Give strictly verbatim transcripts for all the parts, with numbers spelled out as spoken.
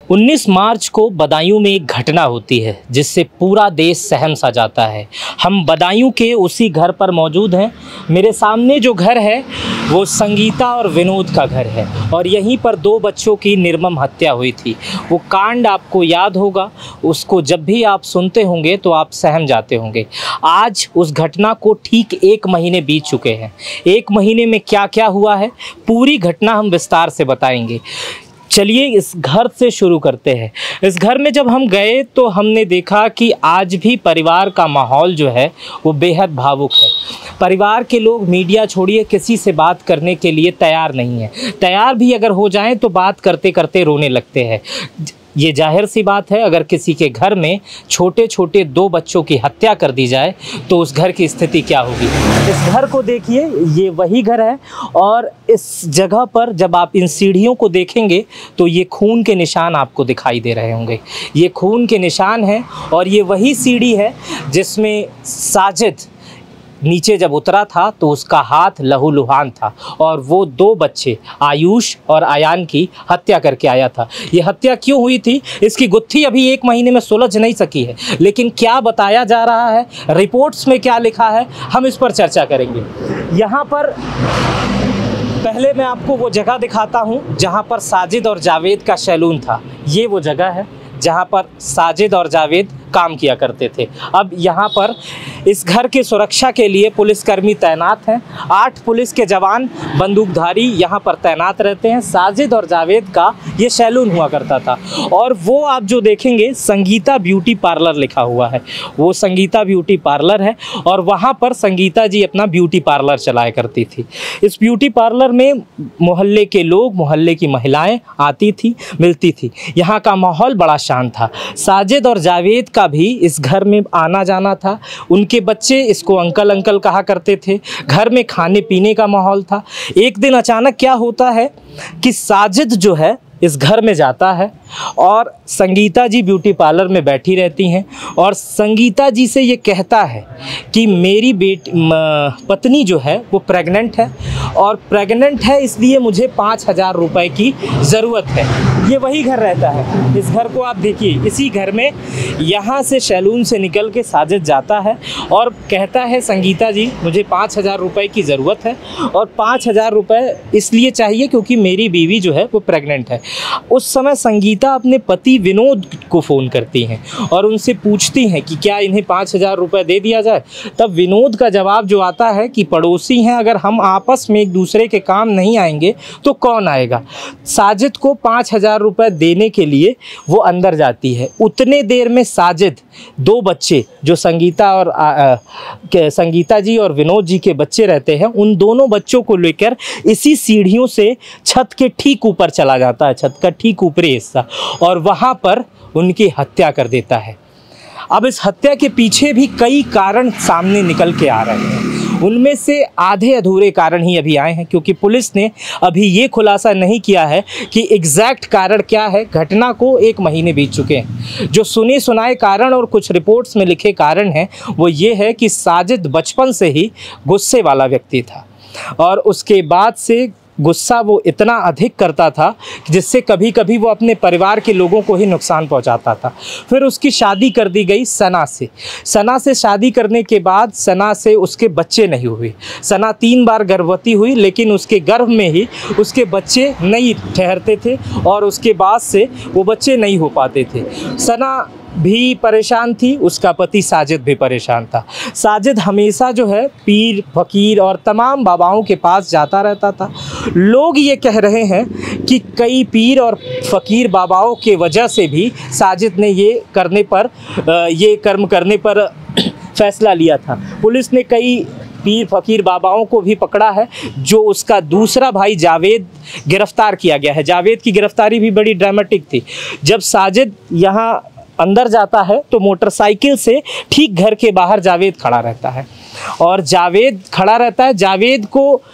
उन्नीस मार्च को बदायूं में एक घटना होती है जिससे पूरा देश सहम सा जाता है। हम बदायूं के उसी घर पर मौजूद हैं। मेरे सामने जो घर है वो संगीता और विनोद का घर है और यहीं पर दो बच्चों की निर्मम हत्या हुई थी। वो कांड आपको याद होगा, उसको जब भी आप सुनते होंगे तो आप सहम जाते होंगे। आज उस घटना को ठीक एक महीने बीत चुके हैं। एक महीने में क्या क्या हुआ है पूरी घटना हम विस्तार से बताएंगे। चलिए इस घर से शुरू करते हैं। इस घर में जब हम गए तो हमने देखा कि आज भी परिवार का माहौल जो है वो बेहद भावुक है। परिवार के लोग मीडिया छोड़िए किसी से बात करने के लिए तैयार नहीं है। तैयार भी अगर हो जाएं तो बात करते करते रोने लगते हैं। ये जाहिर सी बात है, अगर किसी के घर में छोटे छोटे दो बच्चों की हत्या कर दी जाए तो उस घर की स्थिति क्या होगी। इस घर को देखिए, ये वही घर है और इस जगह पर जब आप इन सीढ़ियों को देखेंगे तो ये खून के निशान आपको दिखाई दे रहे होंगे। ये खून के निशान हैं और ये वही सीढ़ी है जिसमें साजिद नीचे जब उतरा था तो उसका हाथ लहूलुहान था और वो दो बच्चे आयुष और आयान की हत्या करके आया था। ये हत्या क्यों हुई थी इसकी गुत्थी अभी एक महीने में सुलझ नहीं सकी है, लेकिन क्या बताया जा रहा है, रिपोर्ट्स में क्या लिखा है, हम इस पर चर्चा करेंगे। यहाँ पर पहले मैं आपको वो जगह दिखाता हूँ जहाँ पर साजिद और जावेद का सैलून था। ये वो जगह है जहाँ पर साजिद और जावेद काम किया करते थे। अब यहाँ पर इस घर की सुरक्षा के लिए पुलिसकर्मी तैनात हैं। आठ पुलिस के जवान बंदूकधारी यहाँ पर तैनात रहते हैं। साजिद और जावेद का ये सैलून हुआ करता था और वो आप जो देखेंगे संगीता ब्यूटी पार्लर लिखा हुआ है, वो संगीता ब्यूटी पार्लर है और वहाँ पर संगीता जी अपना ब्यूटी पार्लर चलाया करती थी। इस ब्यूटी पार्लर में मोहल्ले के लोग, मोहल्ले की महिलाएँ आती थी, मिलती थी। यहाँ का माहौल बड़ा शांत था। साजिद और जावेद का भी इस घर में आना जाना था। उनके बच्चे इसको अंकल अंकल कहा करते थे। घर में खाने पीने का माहौल था। एक दिन अचानक क्या होता है कि साजिद जो है इस घर में जाता है और संगीता जी ब्यूटी पार्लर में बैठी रहती हैं और संगीता जी से ये कहता है कि मेरी बेटी पत्नी जो है वो प्रेग्नेंट है और प्रेग्नेंट है इसलिए मुझे पाँच हज़ार रुपये की ज़रूरत है। ये वही घर रहता है। इस घर को आप देखिए, इसी घर में यहाँ से सैलून से निकल के साजिद जाता है और कहता है संगीता जी मुझे पाँच हज़ार रुपये की ज़रूरत है और पाँच हज़ार रुपये इसलिए चाहिए क्योंकि मेरी बीवी जो है वो प्रेग्नेंट है। उस समय संगीता अपने पति विनोद को फ़ोन करती हैं और उनसे पूछती हैं कि क्या इन्हें पाँच हज़ार रुपये दे दिया जाए। तब विनोद का जवाब जो आता है कि पड़ोसी हैं, अगर हम आपस में एक दूसरे के काम नहीं आएंगे तो कौन आएगा। साजिद को पाँच हज़ार रुपये देने के लिए वो अंदर जाती है। उतने देर में साजिद दो बच्चे जो संगीता और आ, आ, संगीता जी और विनोद जी के बच्चे रहते हैं, उन दोनों बच्चों को लेकर इसी सीढ़ियों से छत के ठीक ऊपर चला जाता है, छत का ठीक ऊपरी हिस्सा, और वहाँ पर उनकी हत्या कर देता है। अब इस हत्या के पीछे भी कई कारण सामने निकल के आ रहे हैं। उनमें से आधे अधूरे कारण ही अभी आए हैं क्योंकि पुलिस ने अभी ये खुलासा नहीं किया है कि एग्जैक्ट कारण क्या है। घटना को एक महीने बीत चुके हैं। जो सुने सुनाए कारण और कुछ रिपोर्ट्स में लिखे कारण हैं वो ये है कि साजिद बचपन से ही गुस्से वाला व्यक्ति था और उसके बाद से गुस्सा वो इतना अधिक करता था जिससे कभी कभी वो अपने परिवार के लोगों को ही नुकसान पहुंचाता था। फिर उसकी शादी कर दी गई सना से। सना से शादी करने के बाद सना से उसके बच्चे नहीं हुए। सना तीन बार गर्भवती हुई लेकिन उसके गर्भ में ही उसके बच्चे नहीं ठहरते थे और उसके बाद से वो बच्चे नहीं हो पाते थे। सना भी परेशान थी, उसका पति साजिद भी परेशान था। साजिद हमेशा जो है पीर फकीर और तमाम बाबाओं के पास जाता रहता था। लोग ये कह रहे हैं कि कई पीर और फकीर बाबाओं के वजह से भी साजिद ने ये करने पर ये कर्म करने पर फैसला लिया था। पुलिस ने कई पीर फकीर बाबाओं को भी पकड़ा है। जो उसका दूसरा भाई जावेद गिरफ्तार किया गया है। जावेद की गिरफ्तारी भी बड़ी ड्रामेटिक थी। जब साजिद यहाँ अंदर जाता है तो मोटरसाइकिल से ठीक घर के बाहर जावेद खड़ा रहता है और जावेद खड़ा रहता है। जावेद को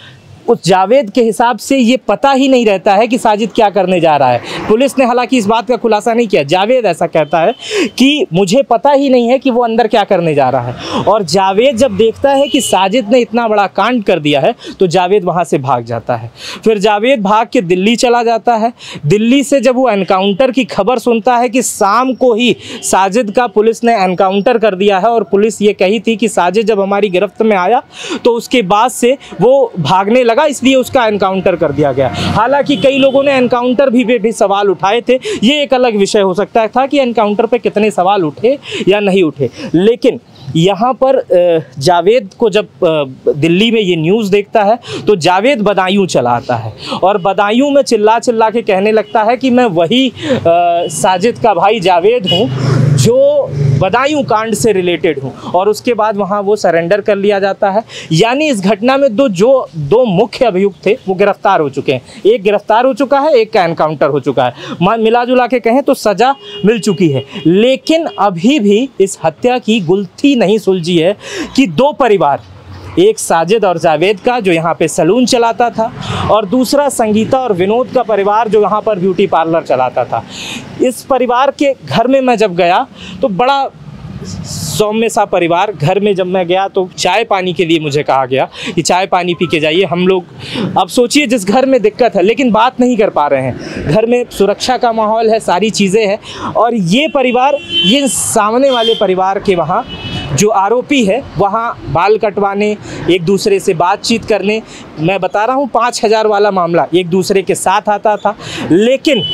उस जावेद के हिसाब से ये पता ही नहीं रहता है कि साजिद क्या करने जा रहा है। पुलिस ने हालांकि इस बात का खुलासा नहीं किया। जावेद ऐसा कहता है कि मुझे पता ही नहीं है कि वो अंदर क्या करने जा रहा है। और जावेद जब देखता है कि साजिद ने इतना बड़ा कांड कर दिया है तो जावेद वहाँ से भाग जाता है। फिर जावेद भाग के दिल्ली चला जाता है। दिल्ली से जब वो एनकाउंटर की खबर सुनता है कि शाम को ही साजिद का पुलिस ने एनकाउंटर कर दिया है, और पुलिस ये कही थी कि साजिद जब हमारी गिरफ्त में आया तो उसके बाद से वो भागने लगा, इसलिए उसका एनकाउंटर कर दिया गया। हालांकि कई लोगों ने एनकाउंटर भी पे भी सवाल उठाए थे। ये एक अलग विषय हो सकता था कि एनकाउंटर पे कितने सवाल उठे या नहीं उठे, लेकिन यहाँ पर जावेद को जब दिल्ली में ये न्यूज़ देखता है तो जावेद बदायूं चला आता है और बदायूं में चिल्ला चिल्ला के कहने लगता है कि मैं वही साजिद का भाई जावेद हूँ जो बदायूं कांड से रिलेटेड हूँ। और उसके बाद वहाँ वो सरेंडर कर लिया जाता है। यानी इस घटना में दो जो दो मुख्य अभियुक्त थे वो गिरफ्तार हो चुके हैं। एक गिरफ्तार हो चुका है, एक का एनकाउंटर हो चुका है। मिला जुला के कहें तो सज़ा मिल चुकी है। लेकिन अभी भी इस हत्या की गुत्थी नहीं सुलझी है कि दो परिवार, एक साजिद और जावेद का जो यहाँ पे सैलून चलाता था, और दूसरा संगीता और विनोद का परिवार जो यहाँ पर ब्यूटी पार्लर चलाता था। इस परिवार के घर में मैं जब गया तो बड़ा सौम्य सा परिवार। घर में जब मैं गया तो चाय पानी के लिए मुझे कहा गया कि चाय पानी पी के जाइए। हम लोग, अब सोचिए जिस घर में दिक्कत है लेकिन बात नहीं कर पा रहे हैं, घर में सुरक्षा का माहौल है, सारी चीज़ें हैं, और ये परिवार, ये सामने वाले परिवार के वहाँ जो आरोपी है वहाँ बाल कटवाने, एक दूसरे से बातचीत करने, मैं बता रहा हूँ पाँच हज़ार वाला मामला एक दूसरे के साथ आता था। लेकिन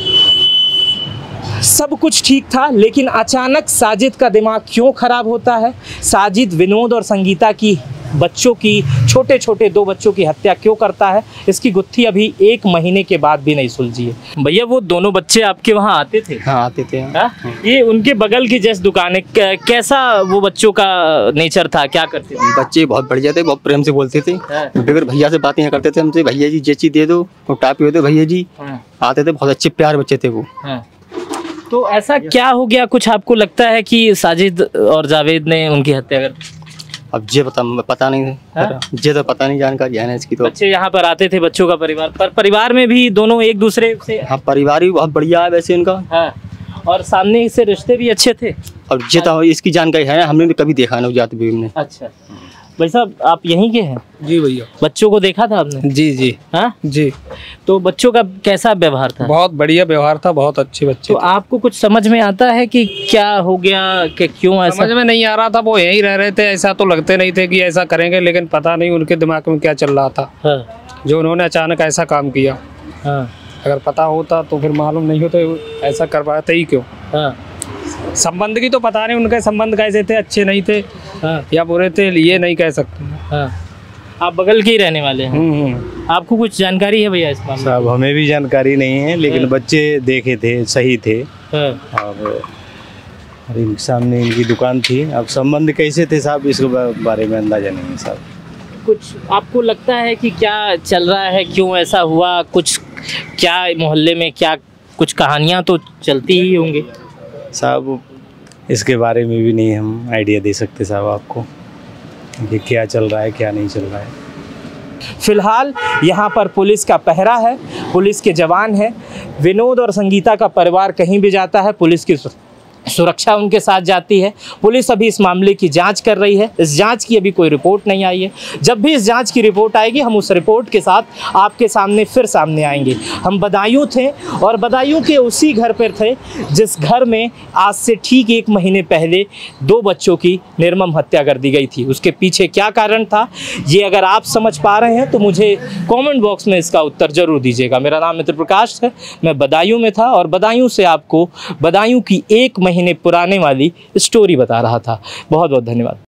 सब कुछ ठीक था, लेकिन अचानक साजिद का दिमाग क्यों ख़राब होता है, साजिद विनोद और संगीता की बच्चों की, छोटे छोटे दो बच्चों की हत्या क्यों करता है, इसकी गुत्थी अभी एक महीने के बाद भी नहीं सुलझी है। भैया वो दोनों बच्चे आपके वहाँ आते थे? हाँ आते थे। हाँ? ये उनके बगल की जैसे दुकान है, कैसा वो बच्चों का नेचर था, क्या करते थे? बच्चे बहुत बढ़िया थे, बहुत प्रेम से बोलते थे। बगैर भैया से बातें करते थे हमसे, भैया जी ये चीज़ दे दो, टापी हो दो भैया जी, आते थे। बहुत अच्छे प्यार बच्चे थे वो। तो ऐसा क्या हो गया, कुछ आपको लगता है कि साजिद और जावेद ने उनकी हत्या कर? अब ये पता पता नहीं है, ये तो पता नहीं, जानकारी है ना इसकी। तो बच्चे यहाँ पर आते थे, बच्चों का परिवार, पर परिवार में भी दोनों एक दूसरे से? हाँ, परिवार भी बहुत बढ़िया है वैसे इनका। हाँ, और सामने से रिश्ते भी अच्छे थे। और ये तो इसकी जानकारी है, हमने भी कभी देखा नहीं जाते भी हमने। अच्छा भाई साहब, आप यहीं के हैं? जी भैया। बच्चों को देखा था आपने? जी जी। हाँ जी। तो बच्चों का कैसा व्यवहार था? बहुत बढ़िया व्यवहार था, बहुत अच्छे बच्चे। तो आपको कुछ समझ में आता है कि क्या हो गया, कि क्यों ऐसा? समझ में नहीं आ रहा था, वो यहीं रह रहे थे, ऐसा तो लगते नहीं थे कि ऐसा करेंगे, लेकिन पता नहीं उनके दिमाग में क्या चल रहा था। हाँ। जो उन्होंने अचानक ऐसा काम किया। हाँ। अगर पता होता तो फिर मालूम नहीं होता ऐसा करवाते ही क्यों। हाँ। संबंध की तो पता नहीं, उनके संबंध कैसे थे, अच्छे नहीं थे। हाँ। या बुरे थे, ये नहीं कह सकते। हाँ। आप बगल के ही रहने वाले हैं, आपको कुछ जानकारी है भैया इस मामले में? साहब हमें भी जानकारी नहीं है, लेकिन बच्चे देखे थे, सही थे। और सामने इनकी दुकान थी। अब संबंध कैसे थे साहब, इसके बारे में अंदाजा नहीं है साहब। कुछ आपको लगता है कि क्या चल रहा है, क्यों ऐसा हुआ, कुछ क्या मोहल्ले में क्या कुछ कहानियाँ तो चलती ही होंगी साहब? इसके बारे में भी नहीं हम आइडिया दे सकते साहब आपको कि क्या चल रहा है क्या नहीं चल रहा है। फिलहाल यहाँ पर पुलिस का पहरा है, पुलिस के जवान हैं। विनोद और संगीता का परिवार कहीं भी जाता है, पुलिस की सुरक्षा उनके साथ जाती है। पुलिस अभी इस मामले की जांच कर रही है। इस जांच की अभी कोई रिपोर्ट नहीं आई है। जब भी इस जांच की रिपोर्ट आएगी हम उस रिपोर्ट के साथ आपके सामने फिर सामने आएंगे। हम बदायूं थे और बदायूं के उसी घर पर थे जिस घर में आज से ठीक एक महीने पहले दो बच्चों की निर्मम हत्या कर दी गई थी। उसके पीछे क्या कारण था, ये अगर आप समझ पा रहे हैं तो मुझे कॉमेंट बॉक्स में इसका उत्तर जरूर दीजिएगा। मेरा नाम मित्र प्रकाश है, मैं बदायूं में था और बदायूं से आपको बदायूं की एक महीने पुराने वाली स्टोरी बता रहा था। बहुत बहुत धन्यवाद।